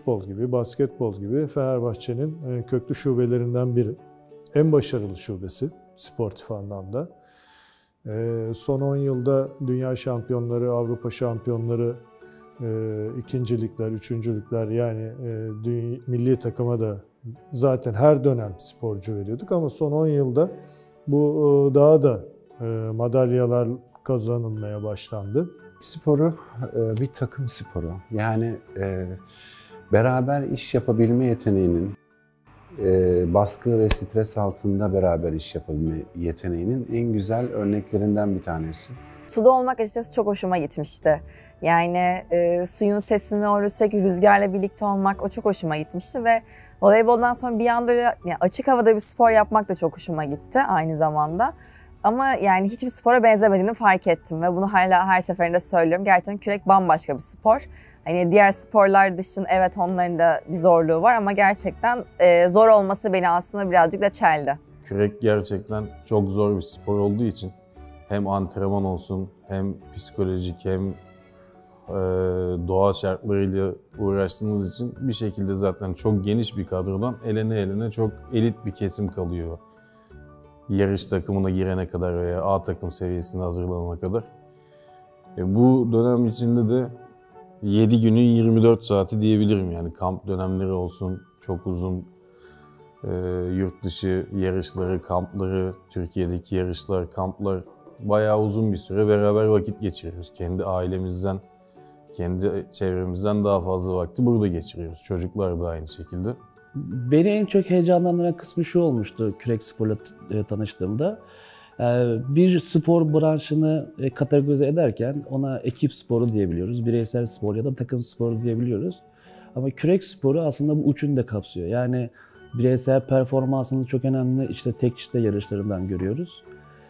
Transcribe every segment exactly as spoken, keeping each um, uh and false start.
futbol gibi, basketbol gibi Fenerbahçe'nin köklü şubelerinden biri. En başarılı şubesi sportif anlamda. Son on yılda dünya şampiyonları, Avrupa şampiyonları, ikincilikler, üçüncülükler yani milli takıma da zaten her dönem sporcu veriyorduk ama son on yılda bu daha da madalyalar kazanılmaya başlandı. Sporu bir takım sporu. Yani beraber iş yapabilme yeteneğinin, baskı ve stres altında beraber iş yapabilme yeteneğinin en güzel örneklerinden bir tanesi. Suda olmak açıkçası çok hoşuma gitmişti. Yani e, suyun sesini orada sürekli rüzgarla birlikte olmak o çok hoşuma gitmişti ve voleyboldan sonra bir anda öyle yani açık havada bir spor yapmak da çok hoşuma gitti aynı zamanda. Ama yani hiçbir spora benzemediğini fark ettim ve bunu hala her seferinde söylüyorum. Gerçekten kürek bambaşka bir spor. Hani diğer sporlar dışında evet onların da bir zorluğu var ama gerçekten e, zor olması beni aslında birazcık da çeldi. Kürek gerçekten çok zor bir spor olduğu için hem antrenman olsun hem psikolojik hem e, doğa şartlarıyla uğraştığınız için bir şekilde zaten çok geniş bir kadrodan elene elene çok elit bir kesim kalıyor. Yarış takımına girene kadar veya A takım seviyesine hazırlanana kadar. E, bu dönem içinde de yedi günün yirmi dört saati diyebilirim yani kamp dönemleri olsun, çok uzun e, yurt dışı yarışları, kampları, Türkiye'deki yarışlar, kamplar bayağı uzun bir süre beraber vakit geçiriyoruz. Kendi ailemizden, kendi çevremizden daha fazla vakti burada geçiriyoruz. Çocuklar da aynı şekilde. Beni en çok heyecanlandıran kısmı şu olmuştu kürek sporla tanıştığımda. Bir spor branşını kategorize ederken ona ekip sporu diyebiliyoruz, bireysel spor ya da takım sporu diyebiliyoruz. Ama kürek sporu aslında bu üçünü de kapsıyor. Yani bireysel performansının çok önemli işte tek çifte yarışlarından görüyoruz.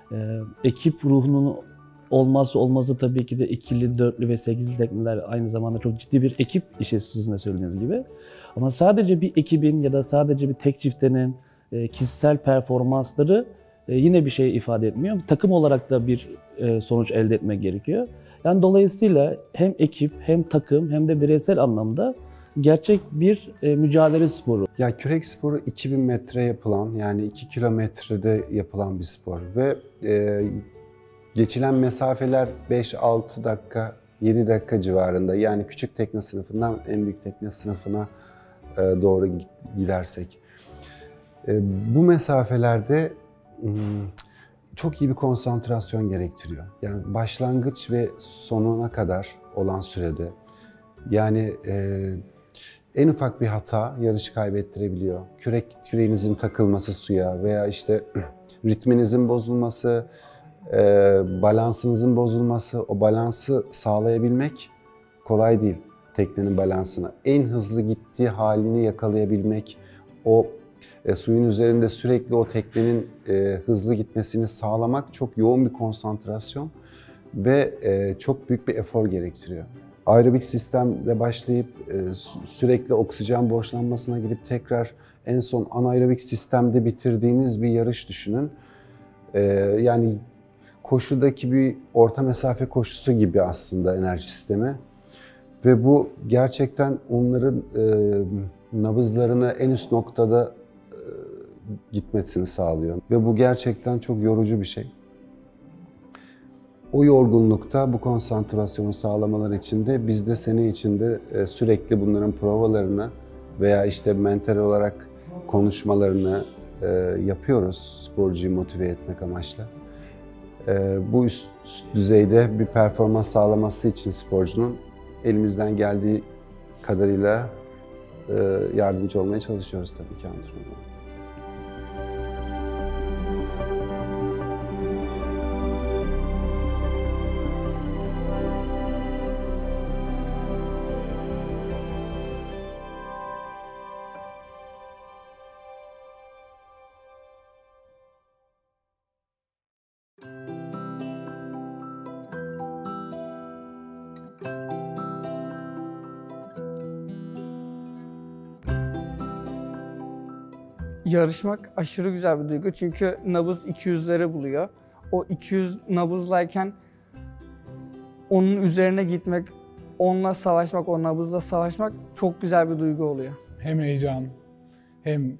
Ekip ruhunun olmazsa olmazı tabii ki de ikili, dörtlü ve sekizli tekneler aynı zamanda çok ciddi bir ekip işi sizin de söylediğiniz gibi. Ama sadece bir ekibin ya da sadece bir tek çiftenin e, kişisel performansları e, yine bir şey ifade etmiyor. Takım olarak da bir e, sonuç elde etmek gerekiyor. Yani dolayısıyla hem ekip hem takım hem de bireysel anlamda gerçek bir e, mücadele sporu. Ya kürek sporu iki bin metre yapılan yani iki kilometrede yapılan bir spor ve e, geçilen mesafeler beş altı dakika, yedi dakika civarında. Yani küçük tekne sınıfından en büyük tekne sınıfına doğru gidersek. Bu mesafelerde çok iyi bir konsantrasyon gerektiriyor. Yani başlangıç ve sonuna kadar olan sürede. Yani en ufak bir hata yarışı kaybettirebiliyor. Kürek, küreğinizin takılması suya veya işte ritminizin bozulması, balansınızın bozulması, o balansı sağlayabilmek kolay değil. Teknenin balansını, en hızlı gittiği halini yakalayabilmek, o e, suyun üzerinde sürekli o teknenin e, hızlı gitmesini sağlamak çok yoğun bir konsantrasyon ve e, çok büyük bir efor gerektiriyor. Aerobik sistemde başlayıp e, sürekli oksijen borçlanmasına gidip tekrar en son anaerobik sistemde bitirdiğiniz bir yarış düşünün. E, yani koşudaki bir orta mesafe koşusu gibi aslında enerji sistemi. Ve bu gerçekten onların e, nabızlarını en üst noktada e, gitmesini sağlıyor. Ve bu gerçekten çok yorucu bir şey. O yorgunlukta bu konsantrasyonu sağlamaları için de biz de sene içinde e, sürekli bunların provalarını veya işte mental olarak konuşmalarını e, yapıyoruz sporcuyu motive etmek amaçlı. E, bu üst düzeyde bir performans sağlaması için sporcunun elimizden geldiği kadarıyla e, yardımcı olmaya çalışıyoruz tabii ki antrenörler. Yarışmak aşırı güzel bir duygu çünkü nabız iki yüzleri buluyor. O iki yüz nabızlayken onun üzerine gitmek onunla savaşmak, o nabızla savaşmak çok güzel bir duygu oluyor. Hem heyecan, hem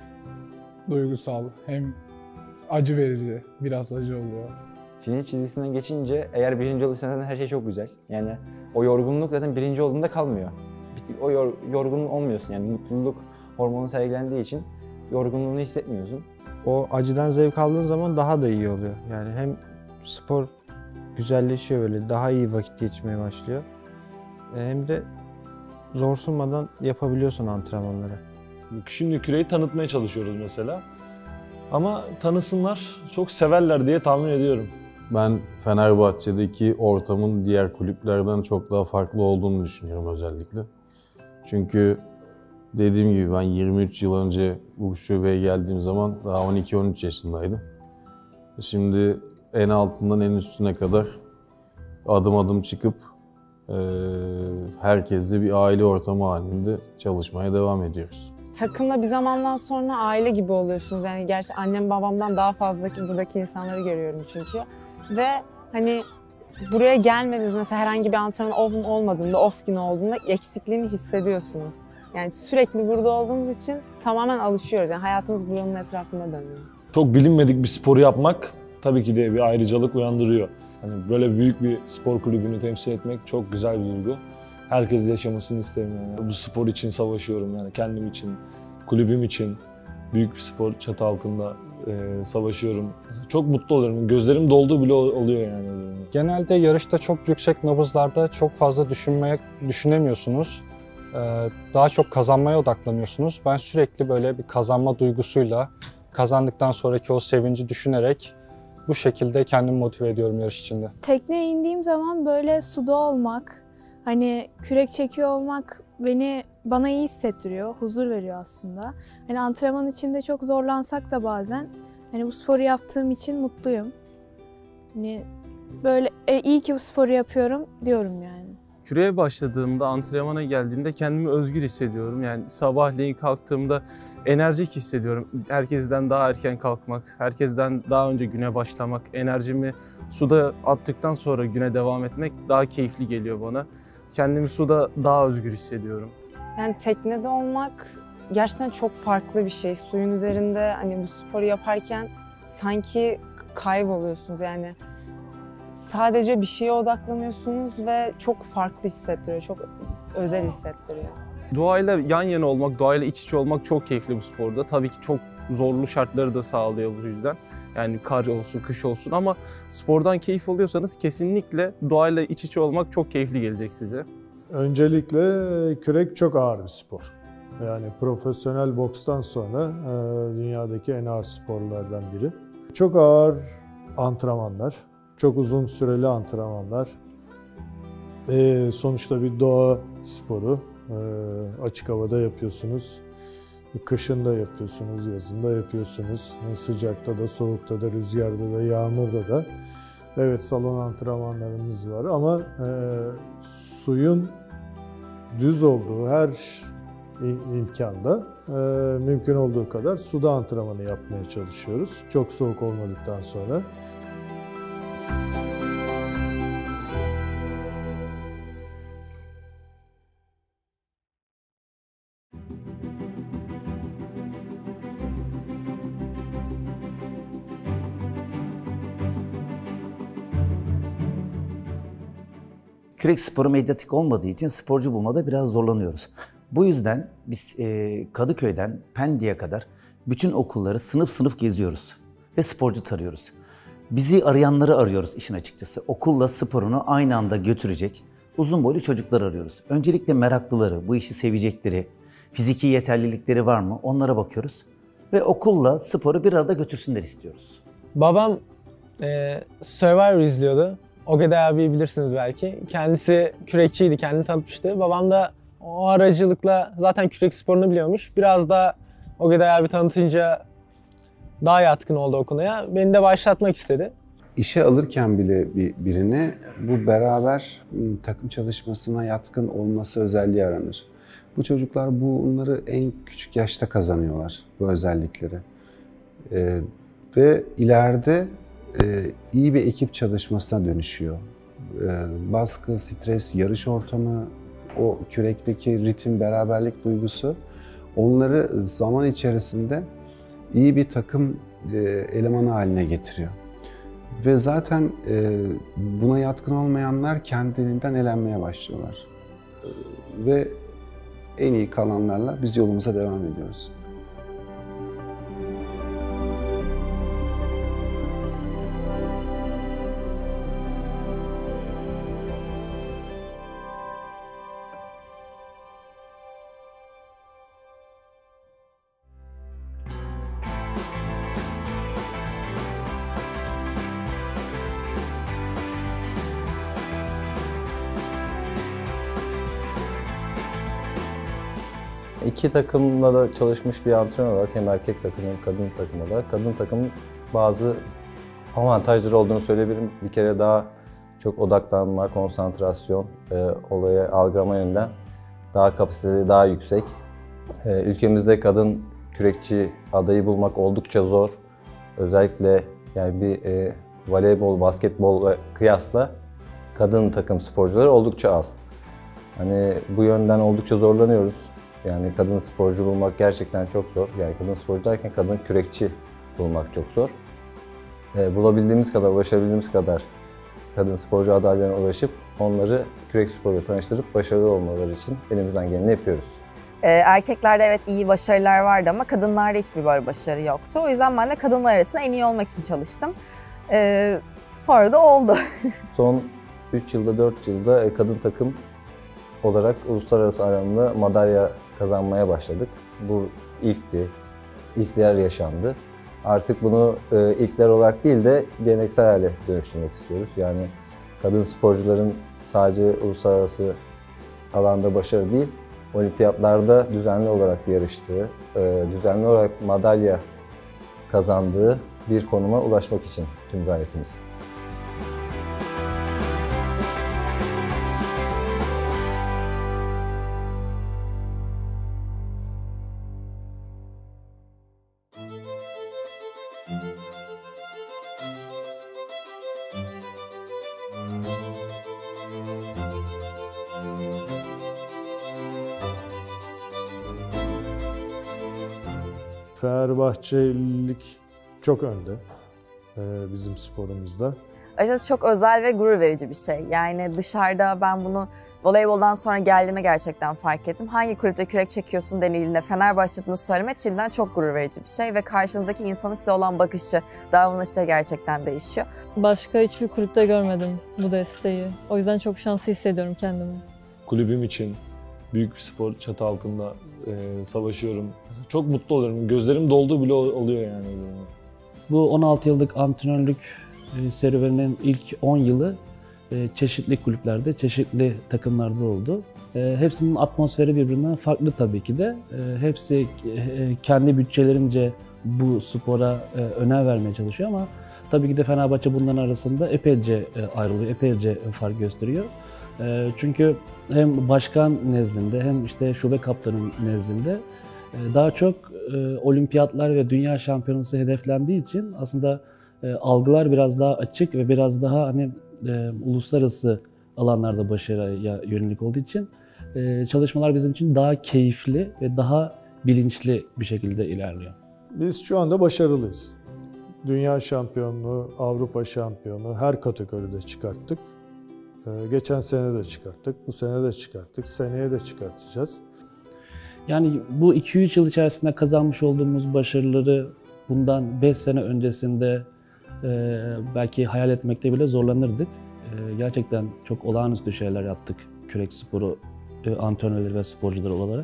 duygusal, hem acı verici, biraz acı oluyor. Finish çizgisinden geçince eğer birinci olursan zaten her şey çok güzel. Yani o yorgunluk zaten birinci olduğunda kalmıyor. O yor, yorgun olmuyorsun yani mutluluk hormonu sergilendiği için yorgunluğunu hissetmiyorsun. O acıdan zevk aldığın zaman daha da iyi oluyor. Yani hem spor güzelleşiyor böyle, daha iyi vakit geçmeye başlıyor. Hem de zorsunmadan yapabiliyorsun antrenmanları. Şimdi küreyi tanıtmaya çalışıyoruz mesela. Ama tanısınlar, çok severler diye tahmin ediyorum. Ben Fenerbahçe'deki ortamın diğer kulüplerden çok daha farklı olduğunu düşünüyorum özellikle. Çünkü dediğim gibi ben yirmi üç yıl önce bu şubeye geldiğim zaman daha on iki on üç yaşındaydım. Şimdi en altından en üstüne kadar adım adım çıkıp e, herkesle bir aile ortamı halinde çalışmaya devam ediyoruz. Takımla bir zamandan sonra aile gibi oluyorsunuz. Yani gerçi annem babamdan daha fazla ki buradaki insanları görüyorum çünkü. Ve hani buraya gelmediniz mesela herhangi bir antrenman off olmadığında, off günü olduğunda eksikliğini hissediyorsunuz. Yani sürekli burada olduğumuz için tamamen alışıyoruz. Yani hayatımız buranın etrafında dönüyor. Çok bilinmedik bir sporu yapmak tabii ki de bir ayrıcalık uyandırıyor. Hani böyle büyük bir spor kulübünü temsil etmek çok güzel bir duygu. Herkes yaşamasını isterim yani. Bu spor için savaşıyorum yani kendim için, kulübüm için büyük bir spor çatı altında e, savaşıyorum. Çok mutlu oluyorum. Gözlerim dolduğu bile oluyor yani. Genelde yarışta çok yüksek nabızlarda çok fazla düşünmeye düşünemiyorsunuz. Ee, daha çok kazanmaya odaklanıyorsunuz. Ben sürekli böyle bir kazanma duygusuyla, kazandıktan sonraki o sevinci düşünerek bu şekilde kendimi motive ediyorum yarış içinde. Tekneye indiğim zaman böyle suda olmak, hani kürek çekiyor olmak beni bana iyi hissettiriyor, huzur veriyor aslında. Hani antrenman içinde çok zorlansak da bazen hani bu sporu yaptığım için mutluyum. Hani böyle e, iyi ki bu sporu yapıyorum diyorum yani. Küreye başladığımda, antrenmana geldiğimde kendimi özgür hissediyorum. Yani sabahleyin kalktığımda enerjik hissediyorum. Herkesten daha erken kalkmak, herkesten daha önce güne başlamak, enerjimi suda attıktan sonra güne devam etmek daha keyifli geliyor bana. Kendimi suda daha özgür hissediyorum. Yani teknede olmak gerçekten çok farklı bir şey. Suyun üzerinde hani bu sporu yaparken sanki kayboluyorsunuz yani. Sadece bir şeye odaklanıyorsunuz ve çok farklı hissettiriyor, çok özel hissettiriyor. Doğayla yan yana olmak, doğayla iç içe olmak çok keyifli bu sporda. Tabii ki çok zorlu şartları da sağlıyor bu yüzden. Yani kar olsun, kış olsun ama spordan keyif alıyorsanız kesinlikle doğayla iç içe olmak çok keyifli gelecek size. Öncelikle kürek çok ağır bir spor. Yani profesyonel bokstan sonra dünyadaki en ağır sporlardan biri. Çok ağır antrenmanlar. Çok uzun süreli antrenmanlar. Ee, sonuçta bir doğa sporu. Ee, açık havada yapıyorsunuz. Kışın da yapıyorsunuz, yazın da yapıyorsunuz. Sıcakta da, soğukta da, rüzgarda da, yağmurda da. Evet, salon antrenmanlarımız var ama e, suyun düz olduğu her imkanda e, mümkün olduğu kadar suda antrenmanı yapmaya çalışıyoruz. Çok soğuk olmadıktan sonra. Kürek sporu medyatik olmadığı için sporcu bulmada biraz zorlanıyoruz. Bu yüzden biz e, Kadıköy'den Pendik'e kadar bütün okulları sınıf sınıf geziyoruz ve sporcu tarıyoruz. Bizi arayanları arıyoruz işin açıkçası. Okulla sporunu aynı anda götürecek uzun boylu çocuklar arıyoruz. Öncelikle meraklıları, bu işi sevecekleri, fiziki yeterlilikleri var mı onlara bakıyoruz. Ve okulla sporu bir arada götürsünler istiyoruz. Babam e, Survivor izliyordu. Ogeday abiyi bilirsiniz belki. Kendisi kürekçiydi, kendini tanıtmıştı. Babam da o aracılıkla zaten kürek sporunu biliyormuş. Biraz da Ogeday abi tanıtınca daha yatkın oldu o konuya. Beni de başlatmak istedi. İşe alırken bile bir, birini bu beraber takım çalışmasına yatkın olması özelliği aranır. Bu çocuklar bunları en küçük yaşta kazanıyorlar, bu özellikleri. Ee, ve ileride e, iyi bir ekip çalışmasına dönüşüyor. baskı, stres, yarış ortamı, o kürekteki ritim, beraberlik duygusu onları zaman içerisinde iyi bir takım elemanı haline getiriyor. Ve zaten buna yatkın olmayanlar kendiliğinden elenmeye başlıyorlar. Ve en iyi kalanlarla biz yolumuza devam ediyoruz. İki takımla da çalışmış bir antrenör olarak hem erkek takım hem kadın takım olarak kadın takımın bazı avantajları olduğunu söyleyebilirim. Bir kere daha çok odaklanma, konsantrasyon, e, olayı algılama yönden daha kapasiteli, daha yüksek. E, ülkemizde kadın kürekçi adayı bulmak oldukça zor. Özellikle yani bir e, voleybol, basketbol kıyasla kadın takım sporcuları oldukça az. Hani bu yönden oldukça zorlanıyoruz. Yani kadın sporcu bulmak gerçekten çok zor. Yani kadın sporcu derken kadın kürekçi bulmak çok zor. E, bulabildiğimiz kadar, ulaşabildiğimiz kadar kadın sporcu adaylarına ulaşıp onları kürek sporuyla tanıştırıp başarılı olmaları için elimizden geleni yapıyoruz. Ee, erkeklerde evet iyi başarılar vardı ama kadınlarda hiçbir böyle başarı yoktu. O yüzden ben de kadınlar arasında en iyi olmak için çalıştım. Ee, sonra da oldu. Son üç yılda, dört yılda kadın takım olarak uluslararası alanda madalya kazanmaya başladık. Bu ilkti, ilkler yaşandı. Artık bunu e, ilkler olarak değil de geleneksel hale dönüştürmek istiyoruz. Yani kadın sporcuların sadece uluslararası alanda başarı değil, olimpiyatlarda düzenli olarak yarıştığı, e, düzenli olarak madalya kazandığı bir konuma ulaşmak için tüm gayretimiz. Fenerbahçelilik çok önde bizim sporumuzda. Açıkçası çok özel ve gurur verici bir şey. Yani dışarıda ben bunu voleyboldan sonra geldiğime gerçekten fark ettim. Hangi kulüpte kürek çekiyorsun denildiğinde Fenerbahçe'de söylemek cidden çok gurur verici bir şey ve karşınızdaki insanın size olan bakışı, davranışı gerçekten değişiyor. Başka hiçbir kulüpte görmedim bu desteği. O yüzden çok şanslı hissediyorum kendimi. Kulübüm için büyük bir spor çatı altında e, savaşıyorum. Çok mutlu oluyorum. Gözlerim dolduğu bile oluyor yani. Bu on altı yıllık antrenörlük serüveninin ilk on yılı çeşitli kulüplerde, çeşitli takımlarda oldu. Hepsinin atmosferi birbirinden farklı tabii ki de. Hepsi kendi bütçelerince bu spora önem vermeye çalışıyor ama tabii ki de Fenerbahçe bunların arasında epeyce ayrılıyor, epeyce fark gösteriyor. Çünkü hem başkan nezdinde hem işte şube kaptanı nezdinde daha çok olimpiyatlar ve dünya şampiyonası hedeflendiği için aslında algılar biraz daha açık ve biraz daha hani uluslararası alanlarda başarıya yönelik olduğu için çalışmalar bizim için daha keyifli ve daha bilinçli bir şekilde ilerliyor. Biz şu anda başarılıyız. Dünya şampiyonluğu, Avrupa şampiyonu her kategoride çıkarttık. Geçen sene de çıkarttık, bu sene de çıkarttık, seneye de çıkartacağız. Yani bu iki üç yıl içerisinde kazanmış olduğumuz başarıları bundan beş sene öncesinde e, belki hayal etmekte bile zorlanırdık. E, gerçekten çok olağanüstü şeyler yaptık kürek sporu e, antrenörleri ve sporcuları olarak.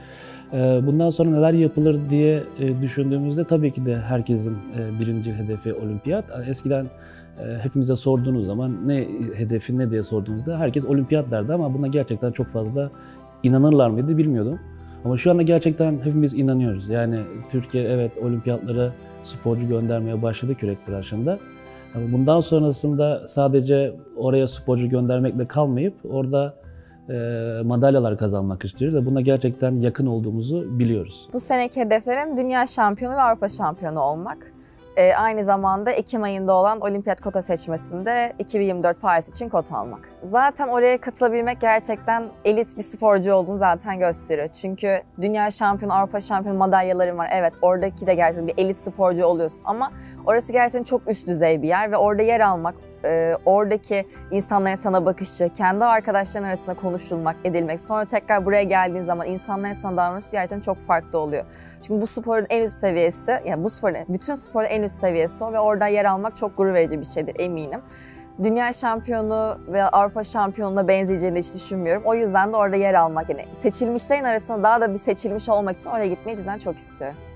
E, bundan sonra neler yapılır diye e, düşündüğümüzde tabii ki de herkesin e, birinci hedefi olimpiyat. Eskiden e, hepimize sorduğunuz zaman ne hedefi ne diye sorduğunuzda herkes olimpiyat derdi ama buna gerçekten çok fazla inanırlar mıydı bilmiyordum. Ama şu anda gerçekten hepimiz inanıyoruz. Yani Türkiye evet olimpiyatlara sporcu göndermeye başladı kürek branşında. Ama bundan sonrasında sadece oraya sporcu göndermekle kalmayıp orada e, madalyalar kazanmak istiyoruz ve buna gerçekten yakın olduğumuzu biliyoruz. Bu seneki hedeflerim dünya şampiyonu ve Avrupa şampiyonu olmak. e, aynı zamanda Ekim ayında olan olimpiyat kota seçmesinde iki bin yirmi dört Paris için kota almak. Zaten oraya katılabilmek gerçekten elit bir sporcu olduğunu zaten gösteriyor. Çünkü dünya şampiyonu, Avrupa şampiyonu madalyaların var. Evet, oradaki de gerçekten bir elit sporcu oluyorsun ama orası gerçekten çok üst düzey bir yer ve orada yer almak, e, oradaki insanların sana bakışı, kendi arkadaşların arasında konuşulmak, edilmek, sonra tekrar buraya geldiğin zaman insanların sana davranışı gerçekten çok farklı oluyor. Çünkü bu sporun en üst seviyesi, yani bu sporun, bütün sporun en üst seviyesi o ve orada yer almak çok gurur verici bir şeydir eminim. Dünya şampiyonu ve Avrupa şampiyonuna benzeyeceğini hiç düşünmüyorum. O yüzden de orada yer almak, yani seçilmişlerin arasında daha da bir seçilmiş olmak için oraya gitmeyi cidden çok istiyorum.